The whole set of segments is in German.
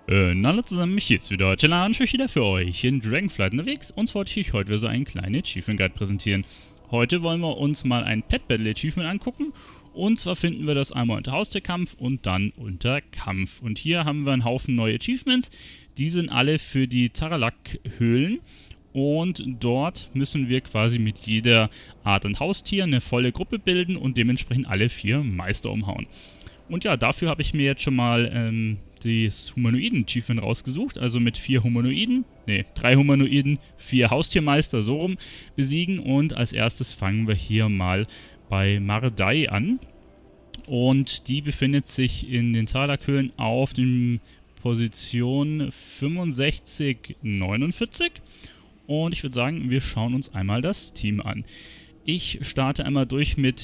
Hallo zusammen, mich jetzt wieder Challenge wieder für euch in Dragonflight unterwegs. Und zwar wollte ich euch heute wieder so einen kleinen Achievement Guide präsentieren. Heute wollen wir uns mal ein Pet Battle Achievement angucken. Und zwar finden wir das einmal unter Haustierkampf und dann unter Kampf. Und hier haben wir einen Haufen neue Achievements. Die sind alle für die Taralak-Höhlen. Und dort müssen wir quasi mit jeder Art an Haustier eine volle Gruppe bilden und dementsprechend alle 4 Meister umhauen. Und ja, dafür habe ich mir jetzt schon mal das Humanoiden-Achievement rausgesucht, also mit 3 Humanoiden, 4 Haustiermeister so rum besiegen. Und als erstes fangen wir hier mal bei Mardai an. Und die befindet sich in den Taralak-Höhlen auf dem Position 6549. Und ich würde sagen, wir schauen uns einmal das Team an. Ich starte einmal durch mit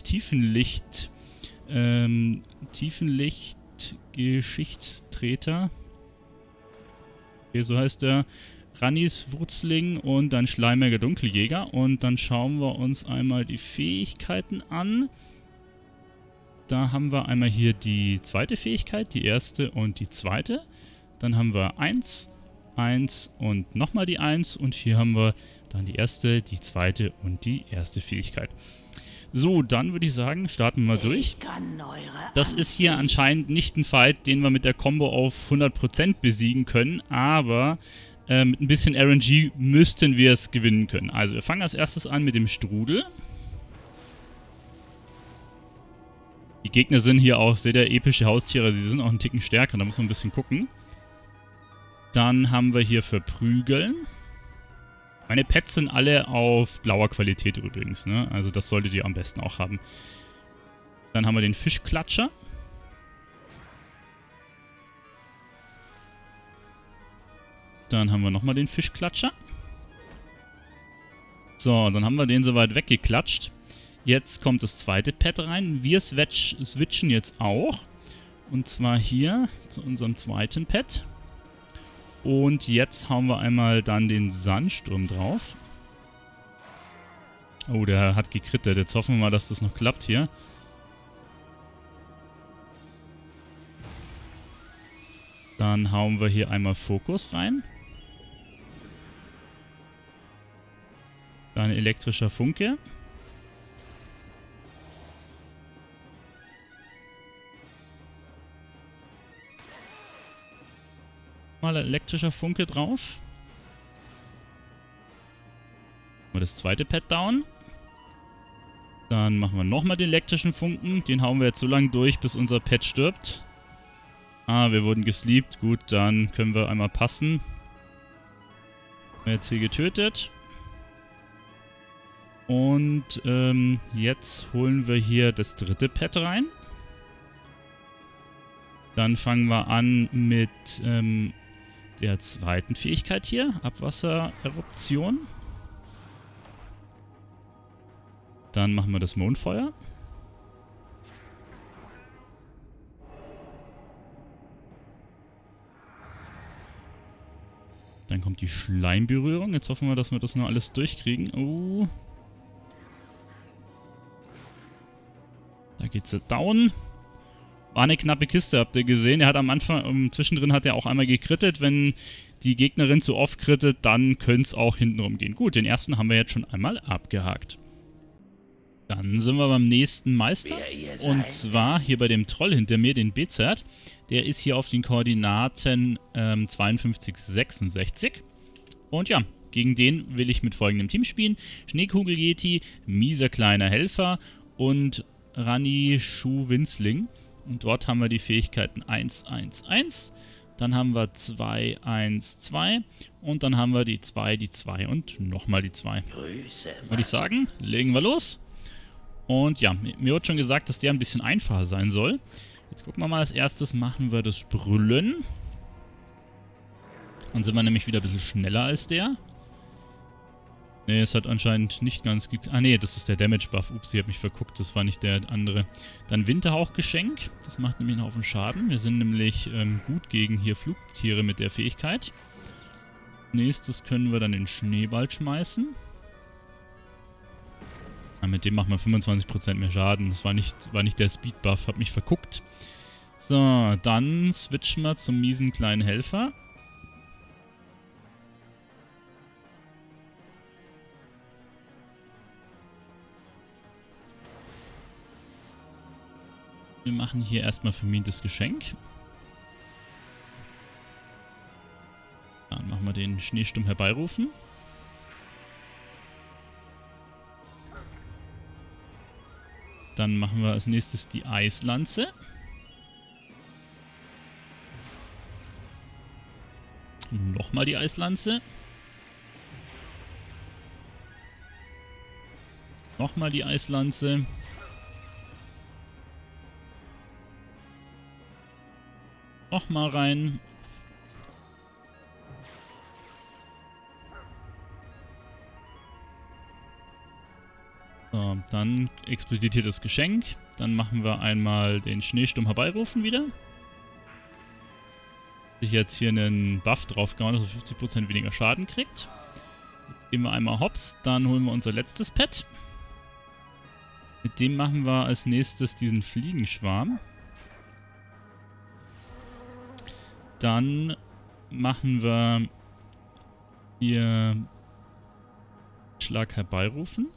Tiefenlicht-Geschichtstreter. Okay, so heißt der. Rannis Wurzling und dann Schleimiger Dunkeljäger. Und dann schauen wir uns einmal die Fähigkeiten an. Da haben wir einmal hier die zweite Fähigkeit, die erste und die zweite. Dann haben wir 1 und nochmal die 1. Und hier haben wir dann die erste, die zweite und die erste Fähigkeit. So, dann würde ich sagen, starten wir mal durch. Das ist hier anscheinend nicht ein Fight, den wir mit der Combo auf 100% besiegen können, aber mit ein bisschen RNG müssten wir es gewinnen können. Also wir fangen als erstes an mit dem Strudel. Die Gegner sind hier auch sehr epische Haustiere, sie sind auch einen Ticken stärker, da muss man ein bisschen gucken. Dann haben wir hier Verprügeln. Meine Pets sind alle auf blauer Qualität übrigens, ne? Also das solltet ihr am besten auch haben. Dann haben wir den Fischklatscher. Dann haben wir nochmal den Fischklatscher. So, dann haben wir den soweit weggeklatscht. Jetzt kommt das zweite Pet rein. Wir switchen jetzt auch. Und zwar hier zu unserem zweiten Pet. Und jetzt hauen wir einmal dann den Sandsturm drauf. Oh, der hat gekrittet. Jetzt hoffen wir mal, dass das noch klappt hier. Dann hauen wir hier einmal Fokus rein. Dann elektrischer Funke. Mal elektrischer Funke drauf. Mal das zweite Pet down. Dann machen wir nochmal den elektrischen Funken. Den hauen wir jetzt so lange durch, bis unser Pet stirbt. Ah, wir wurden gesleept. Gut, dann können wir einmal passen. Jetzt hier getötet. Und jetzt holen wir hier das dritte Pet rein. Dann fangen wir an mit der zweiten Fähigkeit hier, Abwassereruption. Dann machen wir das Mondfeuer. Dann kommt die Schleimberührung. Jetzt hoffen wir, dass wir das noch alles durchkriegen. Oh. Da geht's ja down. War eine knappe Kiste, habt ihr gesehen. Er hat am Anfang, zwischendrin hat er auch einmal gekrittet. Wenn die Gegnerin zu oft krittet, dann könnte es auch hintenrum gehen. Gut, den ersten haben wir jetzt schon einmal abgehakt. Dann sind wir beim nächsten Meister. Und zwar hier bei dem Troll hinter mir, den BZ. Der ist hier auf den Koordinaten 5266. Und ja, gegen den will ich mit folgendem Team spielen. Schneekugel-Yeti, mieser kleiner Helfer und Ranni Schuh-Winzling. Und dort haben wir die Fähigkeiten 1, 1, 1. Dann haben wir 2, 1, 2. Und dann haben wir die 2 und nochmal die 2. Würde ich sagen, legen wir los. Und ja, mir wird schon gesagt, dass der ein bisschen einfacher sein soll. Jetzt gucken wir mal, als erstes machen wir das Brüllen. Dann sind wir nämlich wieder ein bisschen schneller als der. Ne, es hat anscheinend nicht ganz geklappt. Ah ne, das ist der Damage-Buff. Ups, ich habe mich verguckt, das war nicht der andere. Dann Winterhauchgeschenk. Das macht nämlich einen Haufen Schaden. Wir sind nämlich gut gegen hier Flugtiere mit der Fähigkeit. Nächstes können wir dann den Schneeball schmeißen. Ja, mit dem machen wir 25% mehr Schaden. Das war nicht der Speed-Buff, hab mich verguckt. So, dann switchen wir zum miesen kleinen Helfer. Wir machen hier erstmal vermintes Geschenk. Dann machen wir den Schneesturm herbeirufen. Dann machen wir als nächstes die Eislanze. Nochmal die Eislanze. Nochmal die Eislanze. Nochmal rein. So, dann explodiert hier das Geschenk. Dann machen wir einmal den Schneesturm herbeirufen wieder. Ich jetzt hier einen Buff draufgehauen, dass er 50% weniger Schaden kriegt. Jetzt gehen wir einmal hops, dann holen wir unser letztes Pet. Mit dem machen wir als nächstes diesen Fliegenschwarm. Dann machen wir hier Schlag herbeirufen.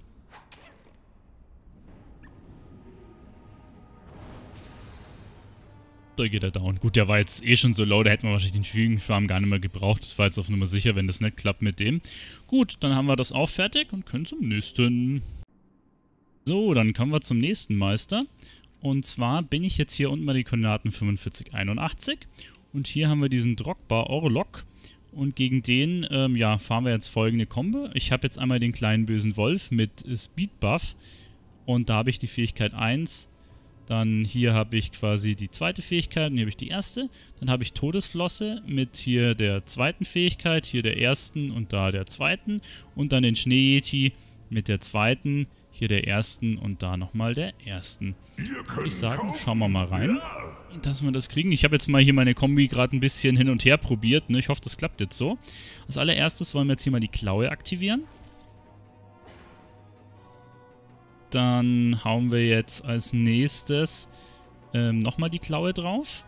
Da geht er down. Gut, der war jetzt eh schon so low, da hätten wir wahrscheinlich den Fliegenschwarm gar nicht mehr gebraucht. Das war jetzt auf Nummer sicher, wenn das nicht klappt mit dem. Gut, dann haben wir das auch fertig und können zum nächsten. So, dann kommen wir zum nächsten Meister. Und zwar bin ich jetzt hier unten bei den Koordinaten 4581. Und hier haben wir diesen Drogba Orlok. Und gegen den, ja, fahren wir jetzt folgende Kombo. Ich habe jetzt einmal den kleinen bösen Wolf mit Speed Buff. Und da habe ich die Fähigkeit 1. Dann hier habe ich quasi die zweite Fähigkeit und hier habe ich die erste. Dann habe ich Todesflosse mit hier der zweiten Fähigkeit, hier der ersten und da der zweiten. Und dann den Schneeyeti mit der zweiten, hier der ersten und da nochmal der ersten. Würde ich sagen, schauen wir mal rein, dass wir das kriegen. Ich habe jetzt mal hier meine Kombi gerade ein bisschen hin und her probiert. Ne? Ich hoffe, das klappt jetzt so. Als allererstes wollen wir jetzt hier mal die Klaue aktivieren. Dann hauen wir jetzt als nächstes nochmal die Klaue drauf.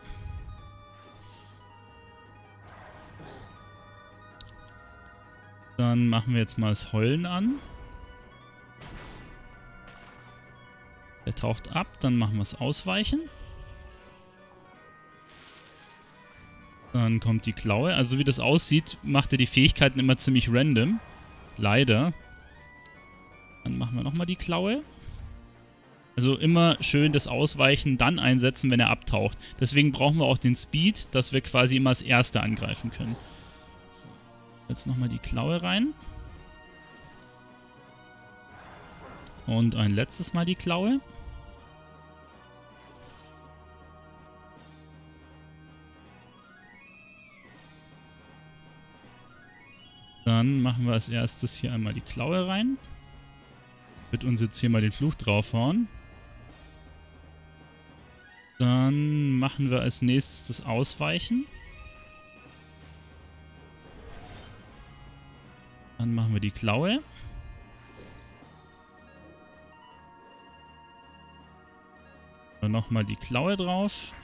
Dann machen wir jetzt mal das Heulen an. Der taucht ab, dann machen wir das Ausweichen. Dann kommt die Klaue. Also wie das aussieht, macht er die Fähigkeiten immer ziemlich random. Leider. Dann machen wir nochmal die Klaue. Also immer schön das Ausweichen dann einsetzen, wenn er abtaucht. Deswegen brauchen wir auch den Speed, dass wir quasi immer als Erste angreifen können. So, jetzt nochmal die Klaue rein. Und ein letztes Mal die Klaue. Dann machen wir als erstes hier einmal die Klaue rein. Wird uns jetzt hier mal den Fluch draufhauen. Dann machen wir als nächstes das Ausweichen. Dann machen wir die Klaue. Dann nochmal die Klaue drauf.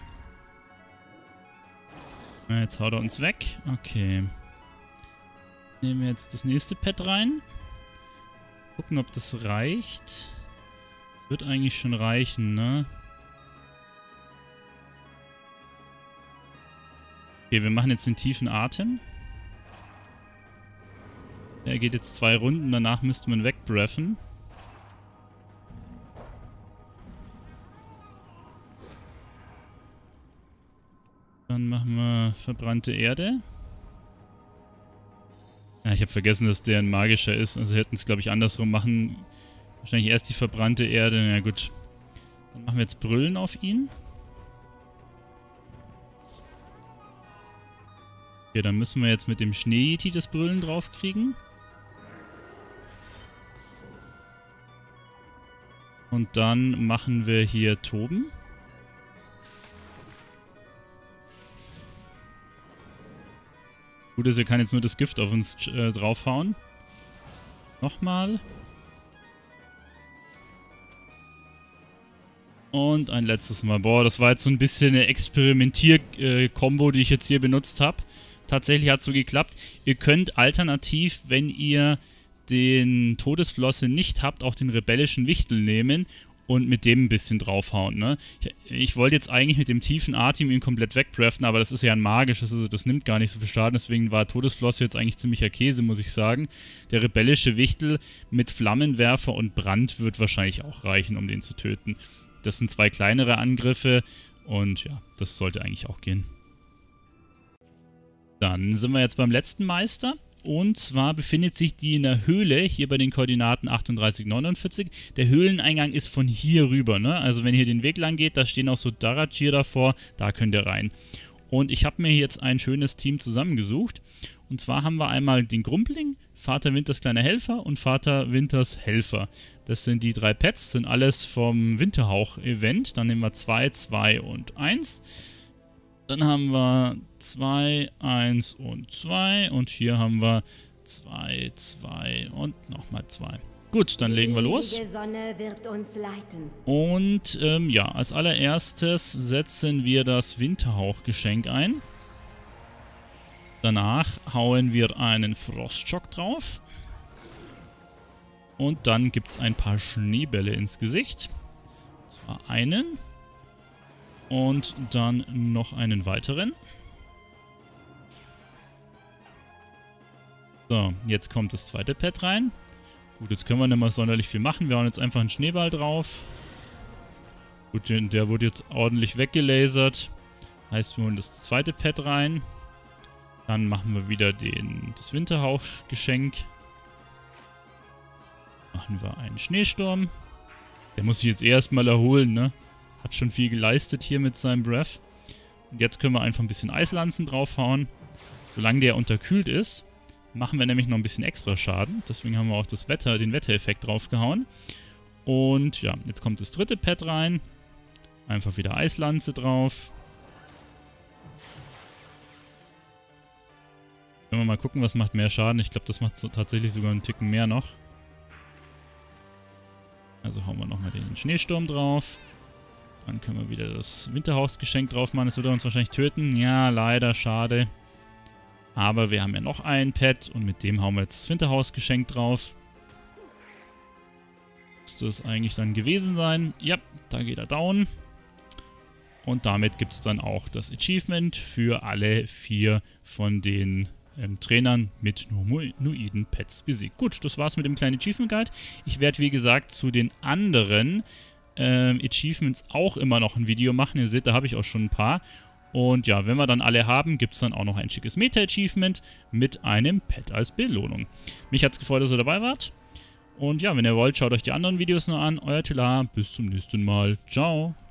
Na, jetzt haut er uns weg. Okay. Nehmen wir jetzt das nächste Pet rein. Gucken, ob das reicht. Das wird eigentlich schon reichen, ne? Okay, wir machen jetzt den tiefen Atem. Der geht jetzt 2 Runden, danach müsste man wegbreffen. Dann machen wir verbrannte Erde. Ja, ich habe vergessen, dass der ein magischer ist. Also hätten es, glaube ich, andersrum machen. Wahrscheinlich erst die verbrannte Erde. Na gut. Dann machen wir jetzt Brüllen auf ihn. Okay, dann müssen wir jetzt mit dem Schneeyeti das Brüllen draufkriegen. Und dann machen wir hier Toben. Gut ist, er kann jetzt nur das Gift auf uns draufhauen. Nochmal. Und ein letztes Mal. Boah, das war jetzt so ein bisschen eine Experimentier-Kombo, die ich jetzt hier benutzt habe. Tatsächlich hat es so geklappt. Ihr könnt alternativ, wenn ihr den Todesflosse nicht habt, auch den rebellischen Wichtel nehmen und mit dem ein bisschen draufhauen, ne? Ich wollte jetzt eigentlich mit dem tiefen A-Team ihn komplett wegbreffen, aber das ist ja ein magisches, also das nimmt gar nicht so viel Schaden, deswegen war Todesflosse jetzt eigentlich ziemlicher Käse, muss ich sagen. Der rebellische Wichtel mit Flammenwerfer und Brand wird wahrscheinlich auch reichen, um den zu töten. Das sind 2 kleinere Angriffe und ja, das sollte eigentlich auch gehen. Dann sind wir jetzt beim letzten Meister. Und zwar befindet sich die in der Höhle, hier bei den Koordinaten 38, 49. Der Höhleneingang ist von hier rüber, ne? Also wenn ihr den Weg lang geht, da stehen auch so Darajir davor, da könnt ihr rein. Und ich habe mir jetzt ein schönes Team zusammengesucht. Und zwar haben wir einmal den Grumpling, Vater Winters kleiner Helfer und Vater Winters Helfer. Das sind die 3 Pets, sind alles vom Winterhauch-Event. Dann nehmen wir 2, 2 und 1. Dann haben wir 2, 1 und 2 und hier haben wir 2, 2 und nochmal 2. Gut, dann legen wir los. Die Sonne wird uns leiten. Und ja, als allererstes setzen wir das Winterhauchgeschenk ein. Danach hauen wir einen Frostschock drauf. Und dann gibt es ein paar Schneebälle ins Gesicht. Und zwar einen. Und dann noch einen weiteren. So, jetzt kommt das zweite Pad rein. Gut, jetzt können wir nicht mal sonderlich viel machen. Wir hauen jetzt einfach einen Schneeball drauf. Gut, der wurde jetzt ordentlich weggelasert. Heißt, wir holen das zweite Pad rein. Dann machen wir wieder das Winterhauchgeschenk. Machen wir einen Schneesturm. Der muss sich jetzt erstmal erholen, ne? Hat schon viel geleistet hier mit seinem Breath. Und jetzt können wir einfach ein bisschen Eislanzen draufhauen. Solange der unterkühlt ist, machen wir nämlich noch ein bisschen extra Schaden. Deswegen haben wir auch den Wettereffekt draufgehauen. Und ja, jetzt kommt das dritte Pad rein. Einfach wieder Eislanze drauf. Können wir mal gucken, was macht mehr Schaden. Ich glaube, das macht so tatsächlich sogar einen Ticken mehr noch. Also hauen wir nochmal den Schneesturm drauf. Dann können wir wieder das Winterhauchsgeschenk drauf machen. Das wird uns wahrscheinlich töten. Ja, leider, schade. Aber wir haben ja noch ein Pad und mit dem hauen wir jetzt das Winterhausgeschenk drauf. Müsste das eigentlich dann gewesen sein? Ja, da geht er down. Und damit gibt es dann auch das Achievement für alle 4 von den Trainern mit Nuiden Pets besiegt. Gut, das war's mit dem kleinen Achievement Guide. Ich werde, wie gesagt, zu den anderen Achievements auch immer noch ein Video machen. Ihr seht, da habe ich auch schon ein paar. Und ja, wenn wir dann alle haben, gibt es dann auch noch ein schickes Meta-Achievement mit einem Pet als Belohnung. Mich hat es gefreut, dass ihr dabei wart. Und ja, wenn ihr wollt, schaut euch die anderen Videos noch an. Euer Tila, bis zum nächsten Mal. Ciao.